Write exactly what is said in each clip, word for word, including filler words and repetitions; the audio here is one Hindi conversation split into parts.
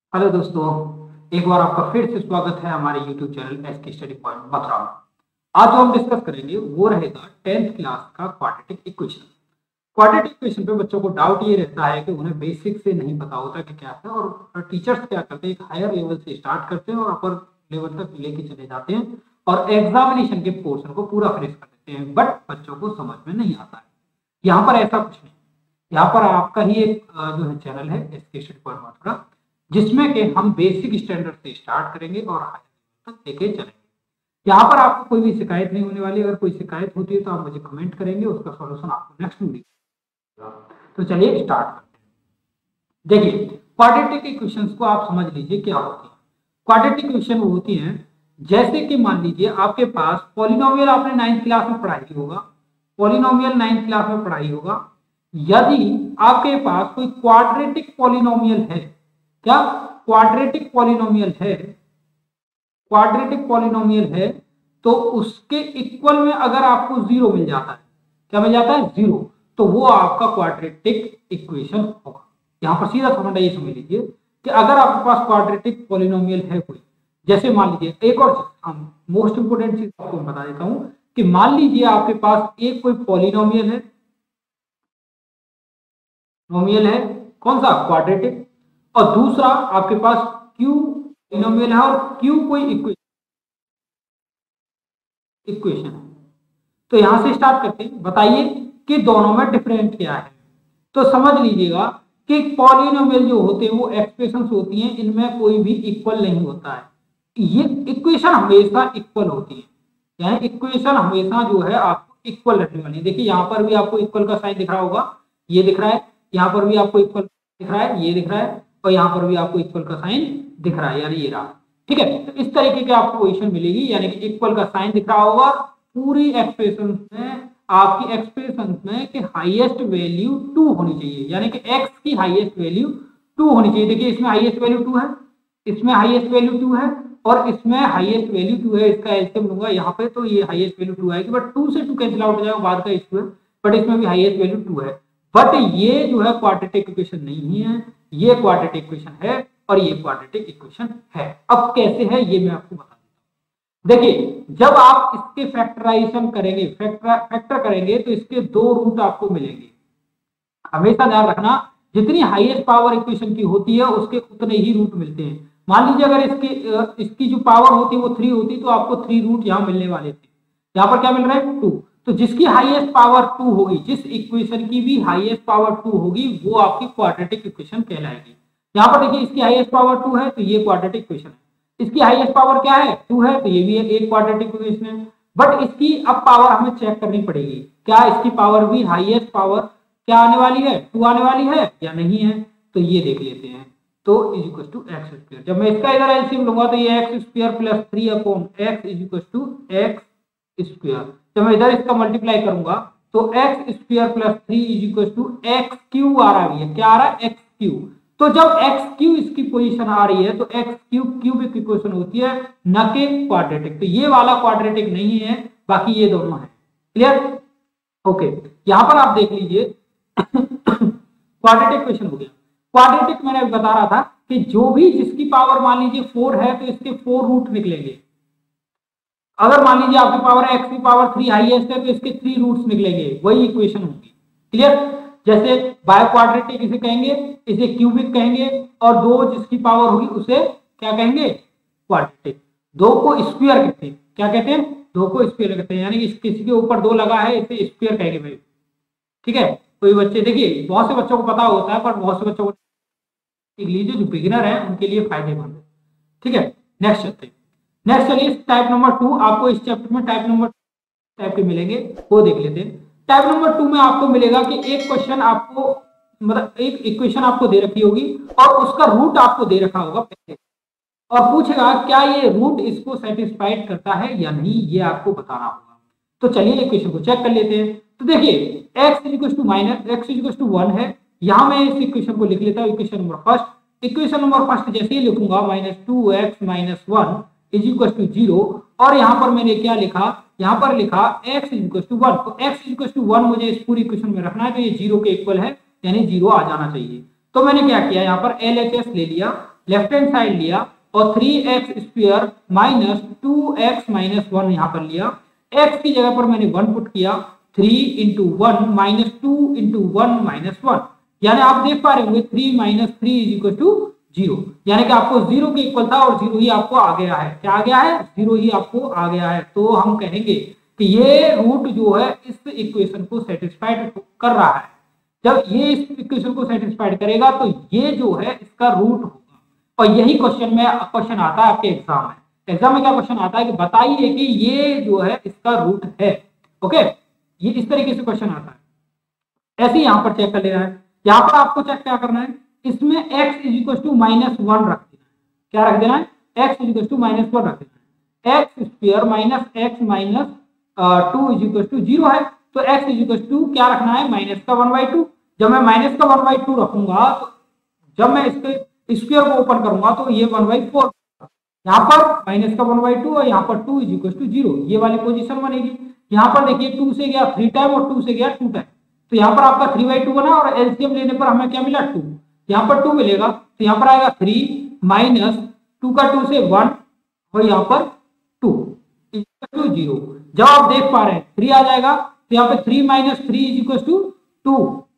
हेलो दोस्तों, एक बार आपका फिर से स्वागत है हमारे YouTube channel S K study point Mathura में। आज जो हम डिस्कस करेंगे वो रहेगा टेंथ क्लास का क्वाड्रेटिक इक्वेशन। क्वाड्रेटिक इक्वेशन पे बच्चों को डाउट ये रहता है कि उन्हें बेसिक से नहीं पता होता कि क्या है, और टीचर्स क्या करते हैं, एक हायर लेवल से स्टार्ट करते हैं और अपर लेवल तक लेके चले जाते हैं और एग्जामिनेशन के पोर्शन को पूरा फिनिश कर देते हैं, बट बच्चों को समझ में नहीं आता है। यहाँ पर ऐसा कुछ नहीं, यहाँ पर आपका ही एक जो है चैनल है S K study point Mathura, जिसमें कि हम बेसिक स्टैंडर्ड से स्टार्ट करेंगे और हाई तक लेके चलेंगे। यहाँ पर आपको कोई भी शिकायत नहीं होने वाली। अगर कोई शिकायत होती है तो आप मुझे कमेंट करेंगे, उसका सॉल्यूशन आपको नेक्स्ट वीडियो। तो चलिए स्टार्ट करते हैं। देखिए, क्वाड्रेटिक इक्वेशंस को आप समझ लीजिए क्या होती है। क्वाड्रेटिक इक्वेशन वो होती हैं जैसे कि मान लीजिए आपके पास पॉलिनोमियल, आपने नाइन्थ क्लास में पढ़ाई होगा, पॉलिनोमियल नाइन्थ क्लास में पढ़ाई होगा। यदि आपके पास कोई क्वाड्रेटिक पॉलिनोमियल है, क्या क्वाड्रेटिक पॉलिनोमियल है, क्वाड्रेटिक पॉलिनोमियल है तो उसके इक्वल में अगर आपको जीरो मिल जाता है, क्या मिल जाता है, जीरो, तो वो आपका क्वाड्रेटिक इक्वेशन होगा। यहां पर सीधा फॉर्मूला ये समझ लीजिए कि अगर आपके पास क्वाड्रेटिक पॉलिनोमियल है कोई, जैसे मान लीजिए एक और हम मोस्ट इंपोर्टेंट चीज आपको बता देता हूं कि मान लीजिए आपके पास एक कोई पॉलिनोमियल है, नोमियल है, कौन सा, क्वाड्रेटिक, और दूसरा आपके पास क्यू पॉलिनोमियल है और क्यू कोई इक्वेशन इक्वेशन है। तो यहां से स्टार्ट करते हैं, बताइए कि दोनों में डिफरेंट क्या है। तो समझ लीजिएगा कि पॉलिनोमियल जो होते हैं वो एक्सप्रेशंस होती हैं, इनमें कोई भी इक्वल नहीं होता है। ये इक्वेशन हमेशा इक्वल होती है, यानी इक्वेशन हमेशा जो है आपको इक्वल रखने वाली है। देखिए यहां पर भी आपको इक्वल का साइन दिख रहा होगा, ये दिख रहा है, यहाँ पर भी आपको इक्वल दिख रहा है, ये दिख रहा है, और यहाँ पर भी आपको इक्वल का साइन दिख रहा है, यानी ये रहा। ठीक है, तो इस तरीके की आपको पोजीशन मिलेगी, यानी कि इक्वल का साइन दिख रहा होगा। पूरी एक्सप्रेशन में, आपकी एक्सप्रेशन में कि हाईएस्ट वैल्यू टू होनी चाहिए, यानी कि एक्स की हाईएस्ट वैल्यू टू होनी चाहिए। देखिए इसमें हाईएस्ट वैल्यू टू है, इसमें हाईएस्ट वैल्यू टू है, और इसमें हाईएस्ट वैल्यू टू है। इसका एलसीएम लूंगा यहाँ पे तो ये हाईएस्ट वैल्यू टू आएगी, बट टू से टू कैंसिल आउट हो जाएगा, बाद का इशू है, बट इसमें भी हाईएस्ट वैल्यू टू है। बट ये जो है क्वाड्रेटिक इक्वेशन नहीं है, ये क्वाड्रेटिक इक्वेशन है और ये क्वाड्रेटिक इक्वेशन है। अब कैसे है ये मैं आपको बता देता हूं। देखिए जब आप इसके फैक्टराइजेशन करेंगे, फैक्टर फैक्टर करेंगे तो इसके दो रूट आपको मिलेंगे। हमेशा ध्यान रखना, जितनी हाईएस्ट पावर इक्वेशन की होती है उसके उतने ही रूट मिलते हैं। मान लीजिए अगर इसकी इसकी जो पावर होती है वो थ्री होती तो आपको थ्री रूट यहाँ मिलने वाले थे। यहाँ पर क्या मिल रहा है, टू। तो जिसकी हाईएस्ट पावर टू होगी, जिस इक्वेशन की भी हाईएस्ट पावर टू होगी, वो आपकी क्वाड्रेटिक इक्वेशन कहलाएगी। यहाँ पर देखिए इसकी हाईएस्ट पावर टू है तो ये क्वाड्रेटिक इक्वेशन है। इसकी हाईएस्ट पावर क्या है, टू है, तो ये भी एक क्वाड्रेटिक इक्वेशन है। बट इसकी अब पावर हमें चेक करनी पड़ेगी, क्या इसकी पावर भी हाईएस्ट पावर क्या आने वाली है, टू आने वाली है या नहीं है। तो ये देख लेते हैं। तो is equal to x square, जब मैं इसका इधर एलसीएम लूंगा तो ये x square plus three upon x is equal to x square. जब मैं इधर इसका मल्टीप्लाई करूंगा तो x square plus three is equal to x cube आ रहा है, क्या आ रहा है, एक्स क्यू। तो जब एक्स क्यू इसकी पोजीशन आ रही है तो एक्स क्यू क्यूबिक इक्वेशन होती है, न कि क्वाड्रेटिक। तो ये वाला क्वाड्रेटिक नहीं है, बाकी ये दोनों है। Clear, okay. यहां पर आप देख लीजिए क्वाड्रेटिक इक्वेशन हो गया। क्वाड्रेटिक मैंने बता रहा था कि जो भी जिसकी पावर मान लीजिए फोर है तो इसके फोर रूट निकलेंगे। अगर मान लीजिए आपकी पावर एक्स की पावर थ्री हाईएस्ट है तो इसके थ्री रूट्स निकलेंगे, वही इक्वेशन होगी। क्लियर, जैसे बाय क्वाड्रेटिक इसे कहेंगे, इसे क्यूबिक कहेंगे, और दो जिसकी पावर होगी उसे क्या कहेंगे, क्वाड्रेटिक। दो को स्क्वायर कहते हैं, क्या कहते हैं, दो को स्क्वायर कहते हैं, यानी कि किसी के ऊपर दो लगा है इसे स्क्वायर कहेंगे भाई। ठीक है, कोई बच्चे, देखिए बहुत से बच्चों को पता होता है पर बहुत से बच्चों को लीजिए, जो बिगिनर है उनके लिए फायदेमंद है। ठीक है, नेक्स्ट चलते हैं। नेक्स्ट चलिए टाइप नंबर टू, आपको इस चैप्टर में टाइप नंबर टाइप के मिलेंगे, वो देख लेते हैं। टाइप नंबर टू में आपको मिलेगा कि एक क्वेश्चन आपको, मतलब एक इक्वेशन आपको दे रखी होगी और उसका रूट आपको दे रखा होगा पहले, और पूछेगा क्या ये रूट इसको सेटिस्फाइड करता है या नहीं, ये आपको बताना होगा। तो चलिए इक्वेशन को चेक कर लेते हैं। तो देखिए x is equal to minus x is equal to one है। यहां मैं इस इक्वेशन को लिख लेता हूं, equation number first. Equation number first जैसे ही लिखूंगा minus two x minus one is equal to zero, और यहाँ पर मैंने क्या लिखा, यहाँ पर लिखा x is equal to one. तो x is equal to one मुझे इस पूरी इक्वेशन में रखना है, तो ये जीरो के इक्वल है, यानी जीरो आ जाना चाहिए। तो मैंने क्या किया, यहाँ पर एल एच एस ले लिया लेफ्ट हैंड साइड लिया और three x square minus two x minus one यहाँ पर लिया, x की जगह पर मैंने वन पुट किया, three into one minus two into one minus one, यानी आप देख पा रहे होंगे three minus three is equal to zero, यानी कि आपको जीरो के इक्वल था और जीरो ही आपको आ गया है। क्या आ गया है? जीरो ही आपको आ गया है। तो हम कहेंगे कि ये रूट जो है इस इक्वेशन को सेटिस्फाइड कर रहा है। जब ये इस इक्वेशन को सेटिस्फाइड करेगा तो ये जो है इसका रूट होगा। और यही क्वेश्चन में क्वेश्चन आता है आपके एग्जाम में। एग्जाम में क्या क्वेश्चन आता है कि बताइए कि ये जो है इसका रूट है। ओके, ये इस तरीके से क्वेश्चन आता है। ऐसे ही यहाँ पर चेक कर लेना है। यहाँ पर आपको चेक क्या करना है, इसमें x is equal to minus one रख देना है। क्या रख देना है? x is equal to minus one रख देना है। X square minus x minus two is equal to zero है, तो x इज इक्वल टू क्या रखना है? माइनस का वन बाई टू। जब मैं माइनस का वन बाई टू रखूंगा तो जब मैं इसके स्क्वायर को ओपन करूंगा तो ये वन बाई फोर, यहाँ पर माइनस का वन बाई टू और यहाँ पर two is equal to zero, ये वाली पोजीशन बनेगी। यहाँ पर देखिए टू से गया थ्री टाइम और टू से गया टू टाइम, तो यहाँ पर आपका थ्री बाई टू बना और एलसीएम लेने पर हमें क्या मिला? टू। यहाँ पर टू मिलेगा तो यहाँ पर आएगा थ्री माइनस टू का टू से वन और यहाँ पर टू टू जीरो। जब आप देख पा रहे हैं थ्री आ जाएगा तो यहाँ पे three minus three is equal to two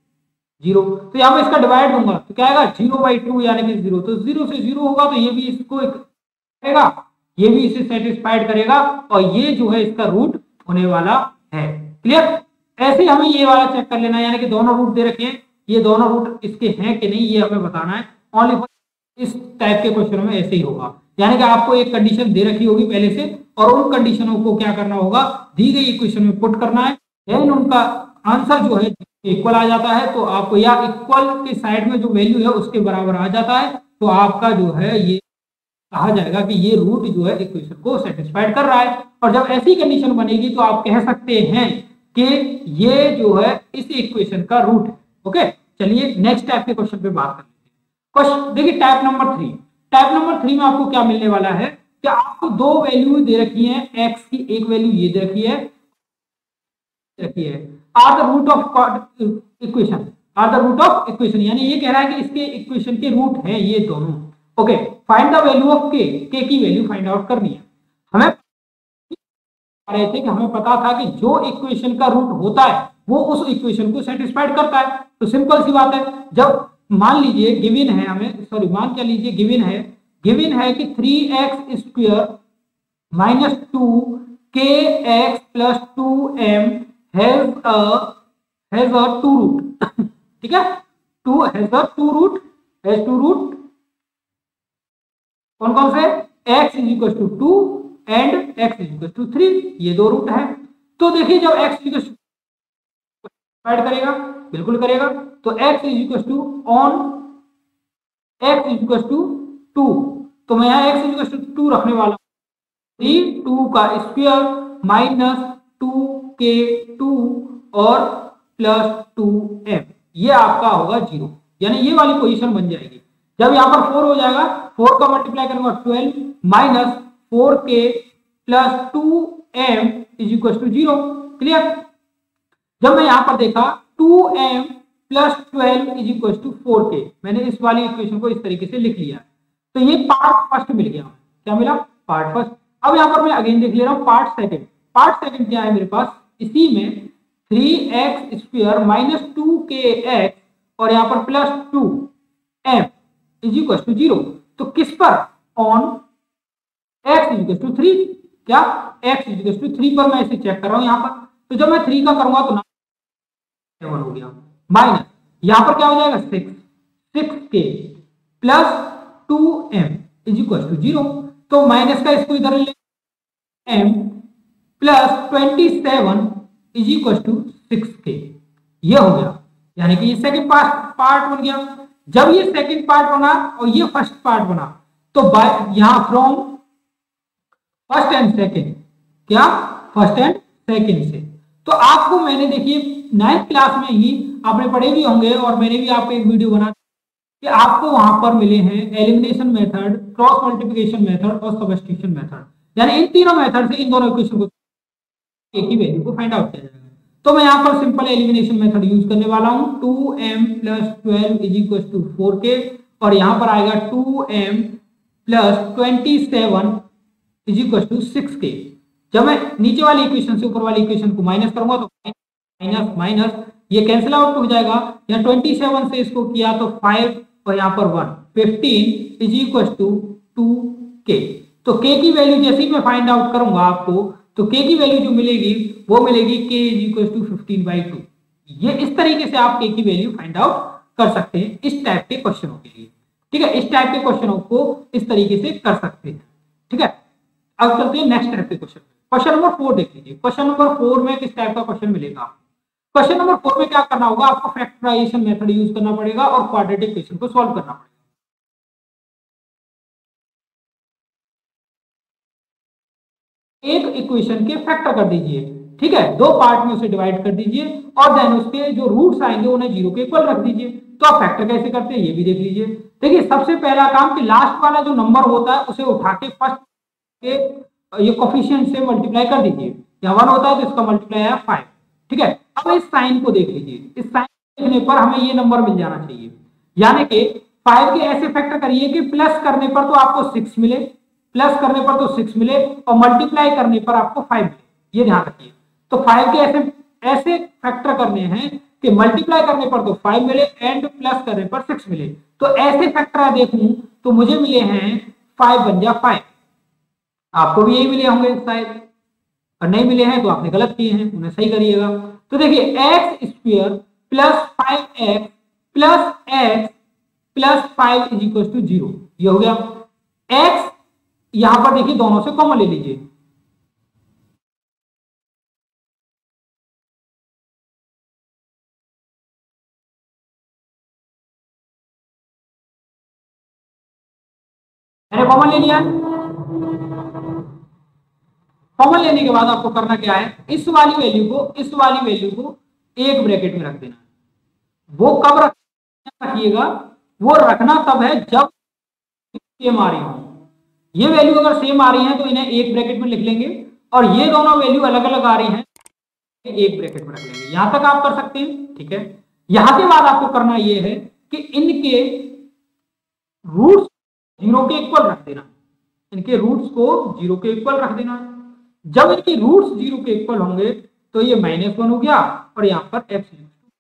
zero, तो यहाँ पे इसका डिवाइड दूंगा तो क्या आएगा? जीरो बाई टू यानी कि जीरो। तो जीरो से जीरो होगा तो ये भी इसको करेगा, ये भी इसे सेटिस्फाइड करेगा और ये जो है इसका रूट होने वाला है। क्लियर? ऐसे हमें ये वाला चेक कर लेना है, यानी कि दोनों रूट दे रखे हैं, ये दोनों रूट इसके हैं कि नहीं ये हमें बताना है। ओनली इस टाइप के क्वेश्चन में ऐसे ही होगा, यानी कि आपको एक कंडीशन दे रखी होगी पहले से और उन कंडीशनों को क्या करना होगा? दी गई इक्वेशन में पुट करना है, देन उनका आंसर जो है इक्वल आ जाता है तो आपको, या इक्वल के साइड में जो वैल्यू है उसके बराबर आ जाता है तो आपका जो है ये कहा जाएगा कि ये रूट जो है इक्वेशन को सेटिस्फाइड कर रहा है। और जब ऐसी कंडीशन बनेगी तो आप कह सकते हैं कि ये जो है इस इक्वेशन का रूट है। ओके, चलिए नेक्स्ट टाइप के क्वेश्चन पे बात कर लेते हैं। क्वेश्चन देखिए type number three. Type number three में आपको क्या मिलने वाला है कि आपको दो वैल्यू दे रखी है, एक्स की एक वैल्यू ये दे रखी है रखी है are the root of equation, are the root of equation, यानी ये कह रहा है कि इसके इक्वेशन के रूट है ये दोनों। Okay, find the value of k, k की वैल्यू फाइंड आउट करनी है हमें। रहे थे कि हमें पता था कि जो इक्वेशन का रूट होता है वो उस इक्वेशन को सेटिस्फाइड करता है। तो सिंपल सी बात है, जब मान लीजिए गिवन है हमें, सॉरी मान क्या लीजिए गिवन है गिवन है कि three x square minus two k x plus two m has a has a two root. ठीक है, two has a two root, has two root कौन कौन से? x is equal to two and x is equal to three, ये दो रूट है। तो देखिए जब x इक्वल टू ऐड करेगा, बिल्कुल करेगा, तो x is equal to on x is equal to two, तो मैं यहाँ x is equal to two रखने वाला हूँ। थ्री टू का square minus two k two और प्लस टू एम, ये आपका होगा जीरो, यानी ये वाली पोजीशन बन जाएगी। जब यहाँ पर फोर हो जाएगा, फोर का मल्टीप्लाई करूंगा twelve minus four k plus two m is equal to zero. Clear? जब मैं यहाँ पर देखा two m plus twelve is equal to four k, मैंने इस वाली इक्वेशन को इस तरीके से लिख लिया, तो ये पार्ट फर्स्ट मिल गया। क्या मिला? Part first. अब यहाँ पर मैं अगेन देख ले रहा हूँ पार्ट सेकंड। पार्ट सेकंड क्या है मेरे पास? इसी में three x square minus two k x और यहाँ पर plus two m is equal to zero. तो किस पर? On x is equal to three. क्या? x is equal to three पर मैं इसे चेक कर रहा हूं यहाँ पर। तो जब मैं थ्री का करूंगा तो सेवन हो गया, माइनस यहाँ पर क्या हो जाएगा? Six, six k plus two m is equal to zero. तो माइनस का इसको इधर ले, m plus twenty seven is equal to six k, ये हो गया, यानी कि ये सेकंड पार्ट पार्ट बन गया। जब ये सेकंड पार्ट बना और ये फर्स्ट पार्ट बना तो यहां फ्रॉम फर्स्ट एंड सेकंड, क्या? फर्स्ट एंड सेकंड से। तो आपको मैंने देखिए नाइन्थ क्लास में ही आपने पढ़े भी होंगे और मैंने भी आपको एक वीडियो बना कि आपको वहां पर मिले हैं elimination method, cross multiplication method और सब्स्टिट्यूशन मेथड, यानी इन तीनों मेथड से इन दोनों इक्वेशन को एक ही वैल्यू को फाइंड आउट किया जाएगा। तो मैं यहाँ पर सिंपल एलिमिनेशन मेथड यूज करने वाला हूँ। Two m plus twelve is equal to four k और यहां पर आएगा two m plus twenty seven is equal to six k. जब मैं नीचे वाली इक्वेशन से ऊपर वाली इक्वेशन को माइनस करूंगा तो माइनस माइनस ये कैंसिल आउट हो जाएगा। यहाँ ट्वेंटी सेवन से इसको किया तो फाइव और यहाँ पर one, fifteen is equal to two k. तो के की वैल्यू जैसे ही मैं फाइंड आउट करूंगा आपको, तो के की वैल्यू जो मिलेगी वो मिलेगी k is equal to fifteen by two. ये इस तरीके से आप के की वैल्यू फाइंड आउट कर सकते हैं इस टाइप के क्वेश्चनों के लिए। ठीक है, इस टाइप के क्वेश्चनों को इस तरीके से कर सकते हैं। ठीक है, अब चलते हैं नेक्स्ट टाइप के क्वेश्चन। क्वेश्चन नंबर फोर देख लीजिए। क्वेश्चन नंबर फोर में किस टाइप का क्वेश्चन मिलेगा? क्वेश्चन नंबर फोर में क्या करना होगा, आपको फैक्टराइजेशन मेथड यूज करना पड़ेगा और क्वाड्रेटिक इक्वेशन को सॉल्व करना पड़ेगा। एक इक्वेशन के फैक्टर कर दीजिए, ठीक है, दो पार्ट में उसे डिवाइड कर दीजिए और देन उसके जो रूट्स आएंगे उन्हें जीरो के इक्वल रख दीजिए। तो आप फैक्टर कैसे करते हैं ये भी देख लीजिए। देखिए सबसे पहला काम कि लास्ट वाला जो नंबर होता है उसे उठा के फर्स्ट के ये कोफिशिएंट से मल्टीप्लाई कर दीजिए। यहाँ वन होता है तो इसका मल्टीप्लाई है फाइव। ठीक है, अब इस साइन को देख लीजिए, इस साइन देखने पर हमें ये नंबर मिल जाना चाहिए। यानी कि फाइव के ऐसे फैक्टर करिए कि प्लस करने पर तो आपको सिक्स मिले, प्लस करने पर तो सिक्स मिले और मल्टीप्लाई करने पर आपको फाइव मिले, ये ध्यान रखिए। तो फाइव के ऐसे ऐसे फैक्टर करने हैं कि मल्टीप्लाई करने पर तो फाइव मिले एंड प्लस करने पर सिक्स मिले। तो ऐसे फैक्टर देखूं तो मुझे मिले हैं फाइव बन जा फाइव, आपको भी यही मिले होंगे शायद, और नहीं मिले हैं तो आपने गलत किए हैं, उन्हें सही करिएगा। तो देखिए x square plus five x plus x plus five is equal to zero, ये हो गया। एक्स यहां पर देखिए दोनों से कॉमन ले लीजिए, मैंने कॉमन ले लिया। कॉमन लेने के बाद आपको करना क्या है, इस वाली वैल्यू को इस वाली वैल्यू को एक ब्रैकेट में रख देना। वो कब रखिएगा, वो रखना तब है जब सेम आ रही हो। ये वैल्यू अगर सेम आ रही है तो इन्हें एक ब्रैकेट में लिख लेंगे, और ये दोनों वैल्यू अलग अलग आ रही हैं एक ब्रैकेट में रख लेंगे। यहां तक आप कर सकते हैं। ठीक है, यहां के बाद आपको करना यह है कि इनके रूट्स जीरो के इक्वल रख देना, इनके रूट्स को जीरो के इक्वल रख देना। जब इनके रूट्स जीरो के इक्वल होंगे तो ये माइनस वन हो गया और यहां पर एक्स।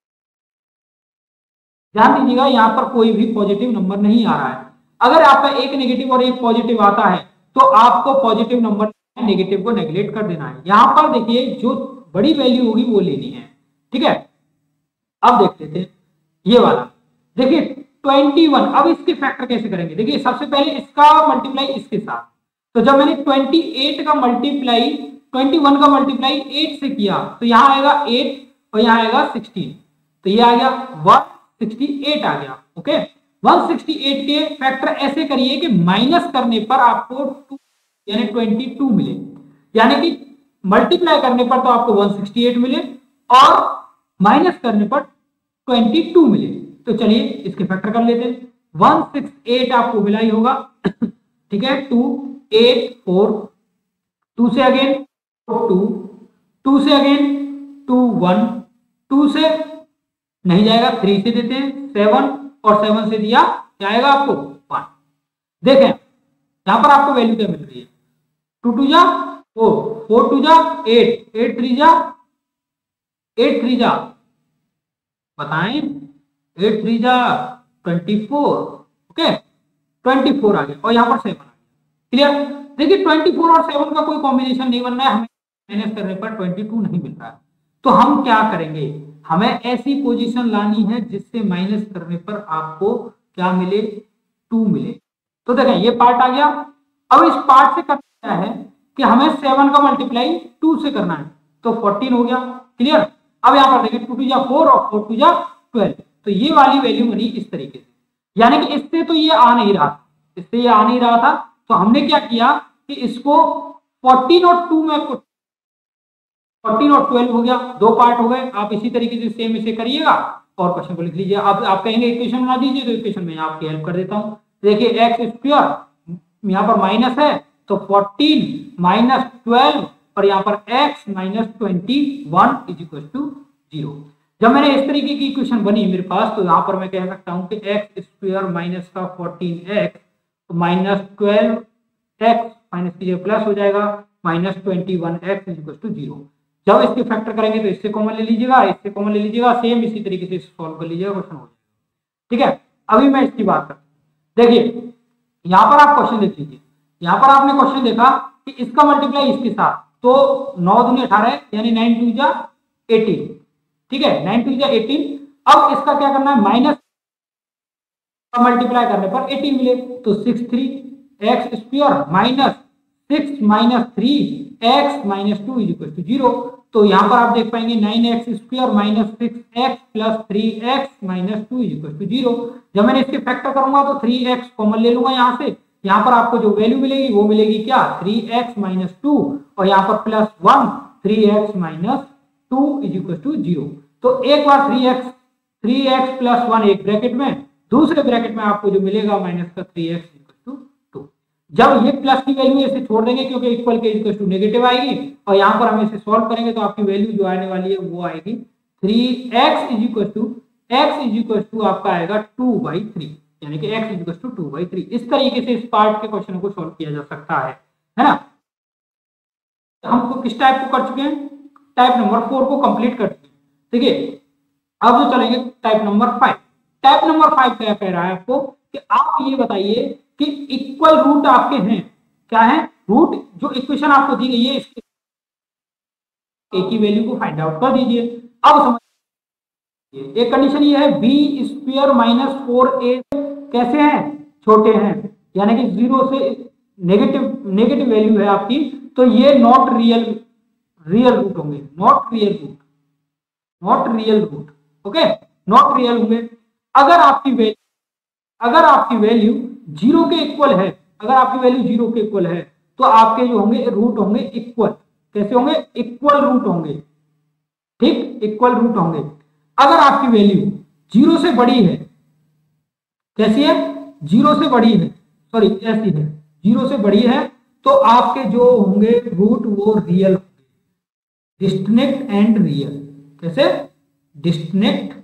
ध्यान दीजिएगा यहां पर कोई भी पॉजिटिव नंबर नहीं आ रहा है। अगर आपका एक नेगेटिव और एक पॉजिटिव आता है तो आपको पॉजिटिव नंबर नेगेटिव को नेगलेक्ट कर देना है। यहां पर देखिए जो बड़ी वैल्यू होगी वो लेनी है। ठीक है, अब देख लेते हैं ये वाला। देखिए ट्वेंटी वन, अब इसके फैक्टर कैसे करेंगे? देखिए सबसे पहले इसका मल्टीप्लाई इसके साथ, तो जब मैंने ट्वेंटी एट का मल्टीप्लाई ट्वेंटी वन का मल्टीप्लाई एट से किया तो यहां आएगा एट और यहां आएगा सिक्सटीन, तो ये आ गया वन सिक्सटी एट आ गया। ओके, वन सिक्सटी एट के फैक्टर ऐसे करिए कि माइनस करने पर आपको टू यानी ट्वेंटी टू मिले, यानी कि मल्टीप्लाई करने पर तो आपको वन सिक्सटी एट मिले और माइनस करने पर ट्वेंटी टू मिले। तो चलिए इसके फैक्टर कर लेते हैं। वन सिक्सटी एट आपको मिला ही होगा। ठीक है, टू एट फोर, टू से अगेन टू, टू से अगेन टू वन, टू से नहीं जाएगा थ्री से देते हैं सेवन, और सेवन से दिया क्या आएगा आपको वन। देखें यहां पर आपको वैल्यू क्या मिल रही है, टू टू जा फोर, फोर टू जा एट, एट थ्री जा एट थ्री जा बताएं एट थ्री जा twenty four. Okay, twenty four आ गया और यहां पर सेवन आ गया। क्लियर? देखिए ट्वेंटी फोर और सेवन का कोई कॉम्बिनेशन नहीं बन रहा है, हमें माइनस करने पर ट्वेंटी टू नहीं मिल रहा है। तो हम क्या करेंगे, हमें ऐसी पोजीशन लानी है जिससे माइनस करने पर आपको क्या मिले, टू मिले। तो देखें ये पार्ट आ गया। अब इस पार्ट से करना क्या है कि हमें सेवन का मल्टीप्लाई टू से करना है, तो फोर्टीन हो गया। क्लियर? अब यहां पर देखिए टू टू जा फोर और फोर टू जा ट्वेल्व, तो ये वाली वैल्यू बनी इस तरीके से। यानी कि इससे तो ये आ नहीं रहा था, इससे ये आ नहीं रहा था, तो हमने क्या किया कि इसको फोर्टीन और टू में फोर्टीन और ट्वेल्व हो गया, दो पार्ट हो गए। आप इसी तरीके से सेम इसे करिएगा और क्वेश्चन को लिख लीजिए। आप आप कहेंगे इक्वेशन बना दीजिए, तो इक्वेशन में आपकी हेल्प कर देता हूं। देखिए एक्स स्क्वायर यहां पर माइनस है तो फोर्टीन माइनस ट्वेल्व और यहां पर x minus twenty one is equal to zero. जब मैंने इस तरीके की इक्वेशन बनी मेरे पास, तो यहाँ पर मैं कह सकता हूँ कि एक्स स्क्वायर माइनस का फोर्टीन एक्स तो माइनस ट्वेल्व एक्स माइनस की जगह प्लस हो जाएगा minus twenty one x equal to zero. जब इसके फैक्टर करेंगे तो इससे कॉमन ले लीजिएगा, इससे कॉमन ले लीजिएगा, सेम इसी तरीके से सॉल्व कर लीजिएगा, क्वेश्चन हो जाएगा। ठीक है, अभी मैं इसकी बात करता हूँ। देखिए यहाँ पर आप क्वेश्चन देख लीजिए, यहाँ पर आपने क्वेश्चन देखा कि इसका मल्टीप्लाई इसके साथ, तो नौ दूनी अठारह यानी नाइन टू जा एटीन। ठीक है, नाइन टू जा एटीन। अब इसका क्या करना है, माइनस मल्टीप्लाई करने पर एटीन मिले, तो six three x square minus six minus three x minus two is equal to zero. तो यहाँ पर आप देख पाएंगे nine x square minus six x plus three x minus two is equal to zero. जब मैंने इसके फैक्टर करूंगा तो थ्री एक्स कॉमन ले लूंगा यहाँ से, यहाँ पर आपको जो वैल्यू मिलेगी वो मिलेगी क्या, थ्री एक्स माइनस टू, और यहाँ पर plus one three x minus two is equal to zero. तो एक बार three x three x plus one एक ब्रैकेट में, दूसरे ब्रैकेट में आपको जो मिलेगा माइनस का three x equal to two. जब ये प्लस की वैल्यू इसे छोड़ देंगे क्योंकि इक्वल के इक्वल टू नेगेटिव आएगी, और यहाँ पर हम इसे सॉल्व करेंगे तो आपकी वैल्यू जो आने वाली है वो आएगी three x is equal to x is equal to आपका आएगा टू बाई थ्री, यानी कि x is equal to two by three. इस तरीके से इस पार्ट के क्वेश्चन को सॉल्व किया जा सकता है, है ना। हमको किस टाइप को कर चुके हैं, टाइप नंबर फोर को कंप्लीट कर चुके हैं। देखिए अब जो चलेंगे type number five. Type number five क्या कह रहा है आपको कि आप ये बताइए कि इक्वल रूट आपके हैं, क्या है, रूट जो इक्वेशन आपको दी गई है इसके ए की वैल्यू को फाइंड आउट कर दीजिए। अब समझिए एक कंडीशन ये है B square minus four A कैसे हैं, छोटे हैं, यानी कि जीरो से नेगेटिव नेगेटिव वैल्यू है आपकी, तो ये नॉट रियल रियल रूट होंगे, not real root, not real root, okay, not real होंगे। अगर आपकी वैल्यू अगर आपकी वैल्यू जीरो के इक्वल है, अगर आपकी वैल्यू जीरो के इक्वल है तो आपके जो होंगे रूट होंगे इक्वल, कैसे होंगे, इक्वल रूट होंगे, ठीक, इक्वल रूट होंगे। अगर आपकी वैल्यू जीरो से बड़ी है, कैसी है, जीरो से बड़ी है, सॉरी ऐसी है, जीरो से बड़ी है, तो आपके जो होंगे रूट वो रियल होंगे, डिस्टिंक्ट एंड रियल। कैसे, डिस्टिंक्ट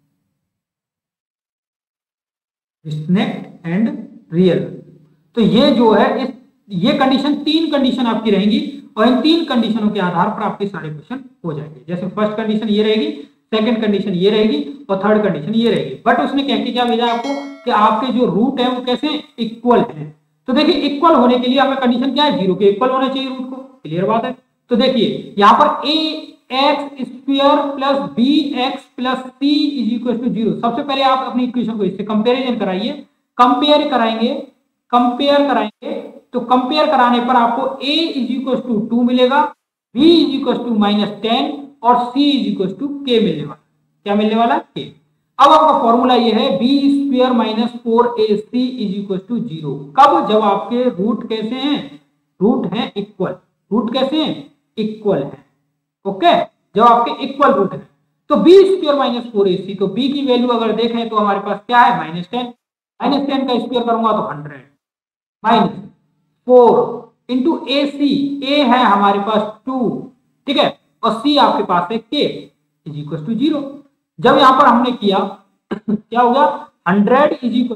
डिस्टिंक्ट एंड रियल। तो ये जो है इस ये कंडीशन, तीन कंडीशन आपकी रहेंगी और इन तीन कंडीशनों के आधार पर आपके सारे क्वेश्चन हो जाएंगे। जैसे फर्स्ट कंडीशन ये रहेगी, सेकंड कंडीशन ये रहेगी और थर्ड कंडीशन ये रहेगी। बट उसने कह के क्या भेजा आपको कि आपके जो रूट है वो कैसे इक्वल है। तो देखिए इक्वल होने के लिए आपका कंडीशन क्या है, जीरो के इक्वल होना चाहिए रूट को, क्लियर बात है। तो देखिए यहाँ पर A x square plus B x plus C is equal to zero. सबसे पहले आप अपनी इक्वेशन को इससे कंपेरिजन कराइए, कंपेयर कराएंगे कंपेयर कराएंगे तो कंपेयर कराने पर आपको a is equal to two मिलेगा, b is equal to minus ten और c is equal to k मिलने वाला। क्या मिलने वाला, k। अब आपका फॉर्मूला ये है B square minus four A C is equal to zero. कब, जब आपके रूट कैसे हैं, रूट हैं इक्वल, रूट कैसे हैं, इक्वल है, ओके, जब आपके इक्वल रूट है। तो B square minus four A C, तो b की वैल्यू अगर देखें तो हमारे पास क्या है, माइनस टेन, माइनस टेन का स्क्वायर करूंगा तो hundred, minus four into A C, A है हमारे पास टू, ठीक है, और सी आपके पास है के इज इक्वल टू जीरो। जब यहां पर हमने किया क्या होगा, हंड्रेड इज इक्वल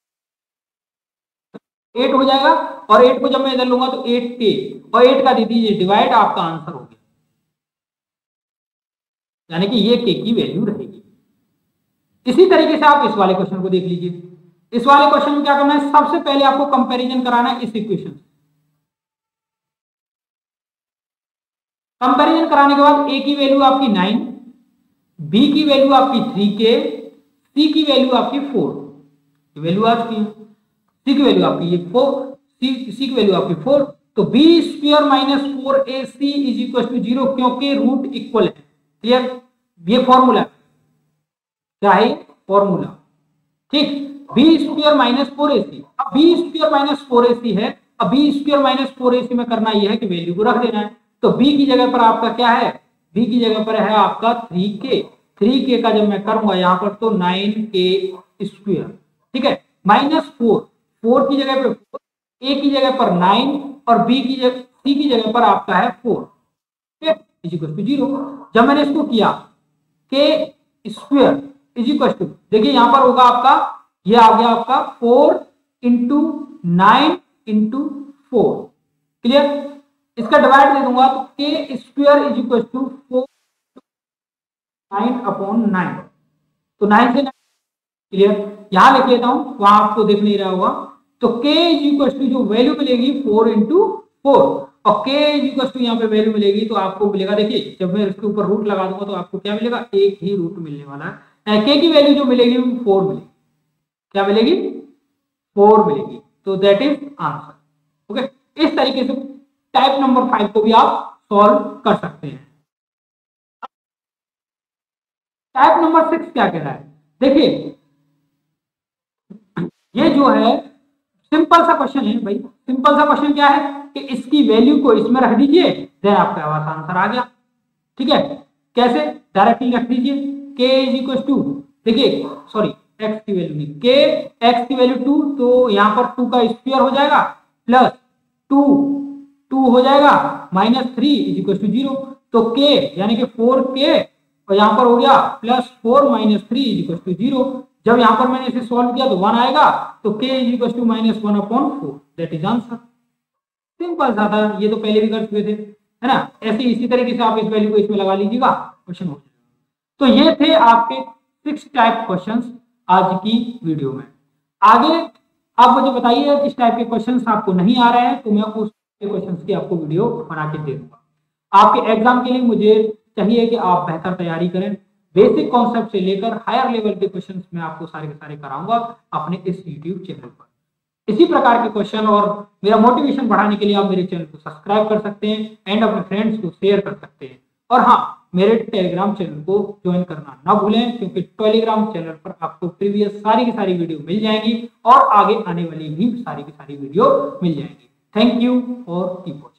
एट हो जाएगा, और एट को जब मैं इधर लूंगा तो एट के, और एट का दे दीजिए डिवाइड, आपका आंसर हो गया, यानी कि ये के की वैल्यू रहेगी। इसी तरीके से आप इस वाले क्वेश्चन को देख लीजिए। इस वाले क्वेश्चन में क्या करना है, सबसे पहले आपको कंपैरिजन कराना है इस इक्वेशन से। कंपैरिजन कराने के बाद a की वैल्यू आपकी नाइन, b की वैल्यू आपकी थ्री के, c की वैल्यू आपकी फोर, वैल्यू आ चुकी है, c की वैल्यू आपकी ये फोर, c c की वैल्यू आपकी फोर। तो b square minus four A C is equal to zero, क्योंकि रूट इक्वल है, क्लियर। ये फॉर्मूला क्या है, फॉर्मूला, ठीक, B square minus four A C. अब B square minus four A C है, अब B square minus four A C में करना यह है कि वैल्यू को रख देना है। तो b की जगह पर आपका क्या है, b की जगह पर है आपका थ्री के, थ्री के का जब मैं करूंगा यहां पर तो नाइन के स्क्वायर, ठीक है, माइनस फोर, फोर की जगह पर फोर, a की जगह पर नाइन और b की जगह c की जगह पर आपका है फोर, ठीक है, इज इक्वल टू जीरो। जब मैंने इसको किया के स्क्वायर इज इक्वल टू, देखिए यहां पर होगा आपका, ये आ गया आपका four into nine into four, clear. इसका डिवाइड दे दूंगा तो K square is equal to four nine upon nine, तो नाइन से क्लियर, यहां लिख लेता हूं, वहां आपको दिख नहीं रहा होगा। तो k इज इक्वल टू जो वैल्यू मिलेगी फोर इंटू फोर, और k इज इक्वल टू यहाँ पे वैल्यू मिलेगी तो आपको मिलेगा, देखिए जब मैं इसके ऊपर रूट लगा दूंगा तो आपको क्या मिलेगा, एक ही रूट मिलने वाला है। k की वैल्यू जो मिलेगी वो फोर मिलेगी, क्या मिलेगी, फोर मिलेगी। तो दैट इज आंसर। ओके, इस तरीके से टाइप नंबर फाइव को भी आप सॉल्व कर सकते हैं। टाइप नंबर सिक्स क्या कह रहा है, देखिए ये जो है सिंपल सा क्वेश्चन है भाई। सिंपल सा क्वेश्चन क्या है कि इसकी वैल्यू को इसमें रख दीजिए, देन आपका आंसर आ गया। ठीक है, कैसे, डायरेक्टली रख दीजिए k इज इक्वल टू, देखिए सॉरी x की वैल्यू नहीं, k x की वैल्यू टू, तो यहां पर टू का स्क्वायर हो जाएगा प्लस टू टू हो जाएगा minus three is equal to zero, तो k यानी कि फोर के और यहां पर हो गया plus four minus three is equal to zero. जब यहां पर मैंने इसे सॉल्व किया तो वन आएगा, तो k is equal to minus one upon four, that is answer. Simple सा था, ये तो पहले भी कर चुके थे, है ना। ऐसे इसी तरीके से आप इस वैल्यू को इसमें लगा लीजिएगा, क्वेश्चन हो जाएगा। तो ये थे आपके सिक्स टाइप क्वेश्चंस आज की वीडियो में। आगे आप मुझे बताइए किस टाइप के क्वेश्चंस आपको नहीं आ रहे हैं, तो मैं उस क्वेश्चंस की आपको वीडियो बना के दे दूंगा। आपके एग्जाम के लिए मुझे चाहिए कि आप बेहतर तैयारी करें, बेसिक कॉन्सेप्ट से लेकर हायर लेवल के क्वेश्चंस मैं आपको सारे के सारे कराऊंगा अपने इस यूट्यूब चैनल पर। इसी प्रकार के क्वेश्चन और मेरा मोटिवेशन बढ़ाने के लिए आप मेरे चैनल को सब्सक्राइब कर सकते हैं एंड अपने फ्रेंड्स को शेयर कर सकते हैं। और हाँ, मेरे टेलीग्राम चैनल को ज्वाइन करना ना भूलें, क्योंकि टेलीग्राम चैनल पर आपको प्रीवियस सारी की सारी वीडियो मिल जाएंगी और आगे आने वाली भी सारी की सारी वीडियो मिल जाएंगी। थैंक यू और कीप वॉचिंग।